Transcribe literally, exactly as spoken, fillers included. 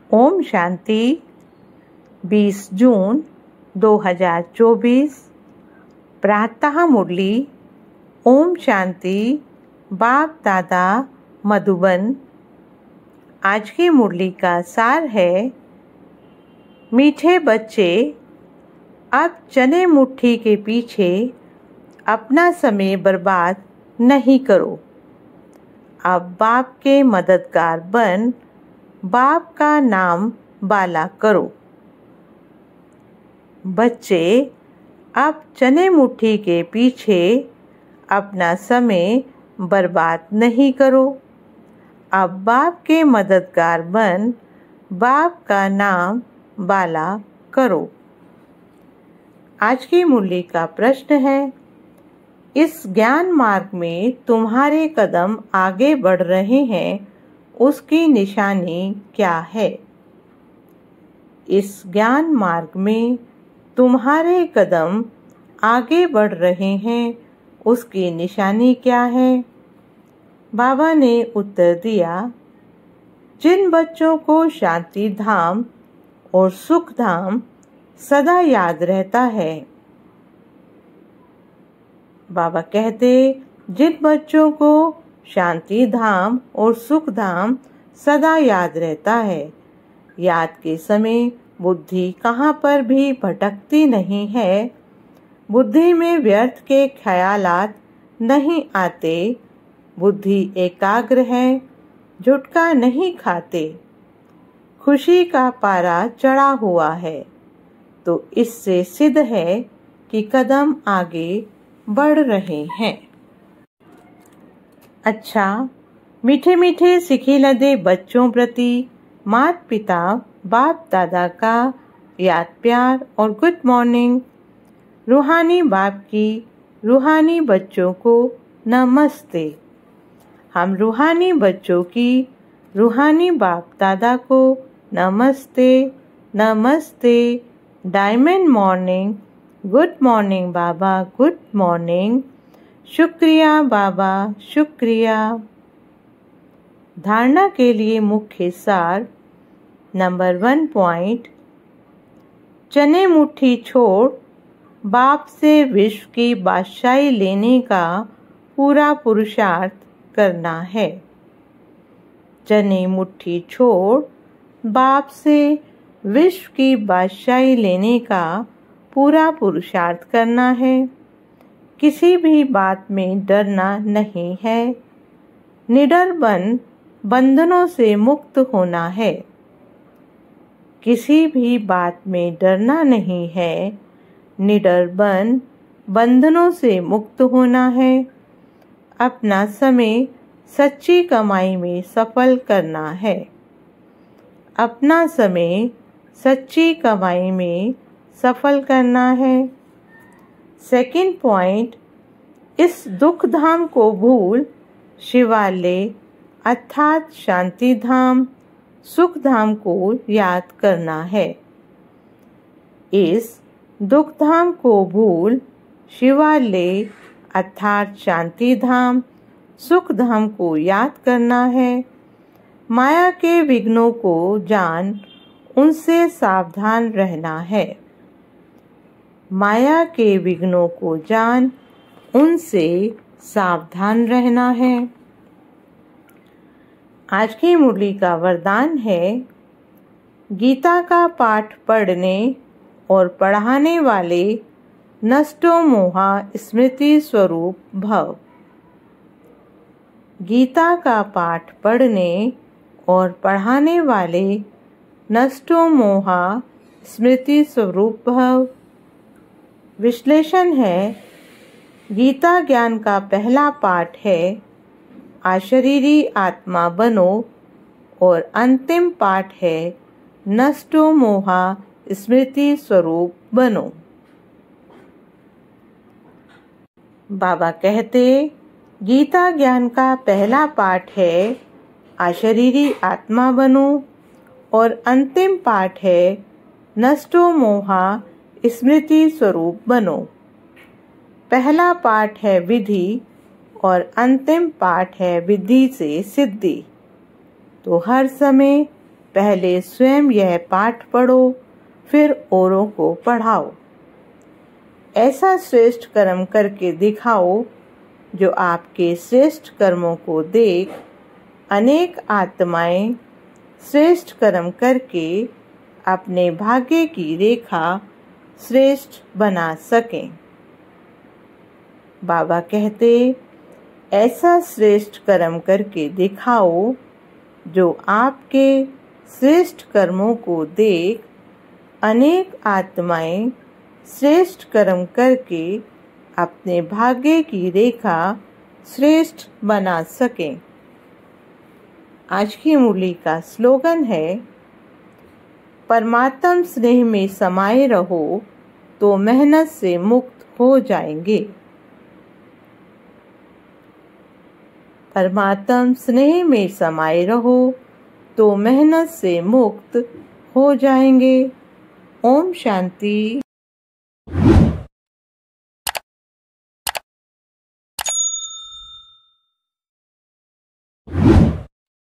ओम शांति। बीस जून दो हज़ार चौबीस। प्रातः मुरली। ओम शांति। बाप दादा मधुबन। आज की मुरली का सार है, मीठे बच्चे, अब चने मुट्ठी के पीछे अपना समय बर्बाद नहीं करो। अब बाप के मददगार बन बाप का नाम बाला करो। बच्चे, अब चने मुट्ठी के पीछे अपना समय बर्बाद नहीं करो। अब बाप के मददगार बन बाप का नाम बाला करो। आज की मुरली का प्रश्न है, इस ज्ञान मार्ग में तुम्हारे कदम आगे बढ़ रहे हैं, उसकी निशानी क्या है? इस ज्ञान मार्ग में तुम्हारे कदम आगे बढ़ रहे हैं, उसकी निशानी क्या है? बाबा ने उत्तर दिया, जिन बच्चों को शांति धाम और सुख धाम सदा याद रहता है। बाबा कहते, जिन बच्चों को शांति धाम और सुख धाम सदा याद रहता है, याद के समय बुद्धि कहाँ पर भी भटकती नहीं है, बुद्धि में व्यर्थ के ख्यालात नहीं आते, बुद्धि एकाग्र है, झुटका नहीं खाते, खुशी का पारा चढ़ा हुआ है, तो इससे सिद्ध है कि कदम आगे बढ़ रहे हैं। अच्छा, मीठे मीठे सिखी लदे बच्चों प्रति माता पिता बाप दादा का याद प्यार और गुड मॉर्निंग। रूहानी बाप की रूहानी बच्चों को नमस्ते। हम रूहानी बच्चों की रूहानी बाप दादा को नमस्ते नमस्ते। डायमंड मॉर्निंग, गुड मॉर्निंग बाबा, गुड मॉर्निंग। शुक्रिया बाबा, शुक्रिया। धारणा के लिए मुख्य सार नंबर वन पॉइंट, चने मुट्ठी छोड़ बाप से विश्व की बादशाही लेने का पूरा पुरुषार्थ करना है। चने मुट्ठी छोड़ बाप से विश्व की बादशाही लेने का पूरा पुरुषार्थ करना है। किसी भी बात में डरना नहीं है। निडर बन बंधनों से मुक्त होना है। किसी भी बात में डरना नहीं है। निडर बन बंधनों से मुक्त होना है। अपना समय सच्ची कमाई में सफल करना है। अपना समय सच्ची कमाई में सफल करना है। सेकंड पॉइंट, इस दुख धाम को भूल शिवालय अर्थात शांति धाम सुख धाम को याद करना है। इस दुख धाम को भूल शिवालय अर्थात शांति धाम सुख धाम को याद करना है। माया के विघ्नों को जान उनसे सावधान रहना है। माया के विघ्नों को जान उनसे सावधान रहना है। आज की मुरली का वरदान है, गीता का पाठ पढ़ने और पढ़ाने वाले नष्टो मोहा स्मृति स्वरूप भव। गीता का पाठ पढ़ने और पढ़ाने वाले नष्टो मोहा स्मृति स्वरूप भव। विश्लेषण है, गीता ज्ञान का पहला पाठ है, अशरीरी आत्मा बनो, और अंतिम पाठ है, नष्टो मोहा स्मृति स्वरूप बनो। बाबा कहते, गीता ज्ञान का पहला पाठ है, अशरीरी आत्मा बनो, और अंतिम पाठ है, नष्टो मोहा स्मृति स्वरूप बनो। पहला पाठ है विधि और अंतिम पाठ है विधि से सिद्धि। तो हर समय पहले स्वयं यह पाठ पढ़ो, फिर औरों को पढ़ाओ। ऐसा श्रेष्ठ कर्म करके दिखाओ जो आपके श्रेष्ठ कर्मों को देख अनेक आत्माएं श्रेष्ठ कर्म करके अपने भाग्य की रेखा श्रेष्ठ बना सकें। बाबा कहते, ऐसा श्रेष्ठ कर्म करके दिखाओ जो आपके श्रेष्ठ कर्मों को देख अनेक आत्माएं श्रेष्ठ कर्म करके अपने भाग्य की रेखा श्रेष्ठ बना सकें। आज की मुरली का स्लोगन है, परमात्म स्नेह में समाये रहो तो मेहनत से मुक्त हो जाएंगे। परमात्म स्नेह में समाये रहो तो मेहनत से मुक्त हो जाएंगे। ओम शांति।